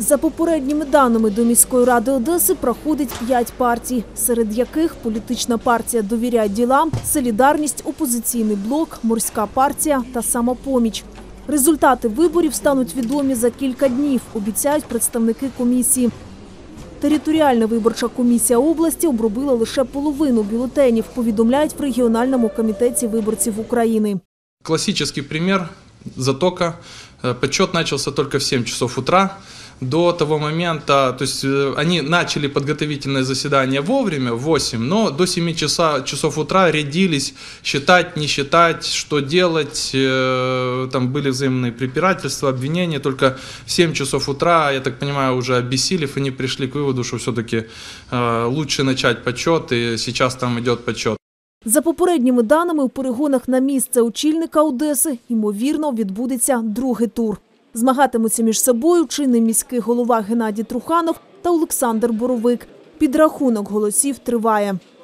За попередніми даними до міської ради Одеси проходить 5 партій, серед яких політична партія «Довіряй ділам», «Солідарність», «Опозиційний блок», «Морська партія» та «Самопоміч». Результати виборів стануть відомі за кілька днів, обіцяють представники комісії. Територіальна виборча комісія області обробила лише половину бюлетенів, повідомляють в регіональному комітеті виборців України. Классический пример – Затока. Подсчет начался только в 7 часов утра. До того момента, то есть они начали подготовительное заседание вовремя, в 8, но до 7 часов утра рядились считать, не считать, что делать. Там были взаимные препирательства, обвинения. Только в 7 часов утра, я так понимаю, уже обессилев, они пришли к выводу, что все-таки лучше начать подсчет, и сейчас там идет подсчет. За попередніми даними, у перегонах на місце очільника Одеси, ймовірно, відбудеться другий тур. Змагатимуться між собою чинний міський голова Геннадій Труханов та Олександр Боровик. Підрахунок голосів триває.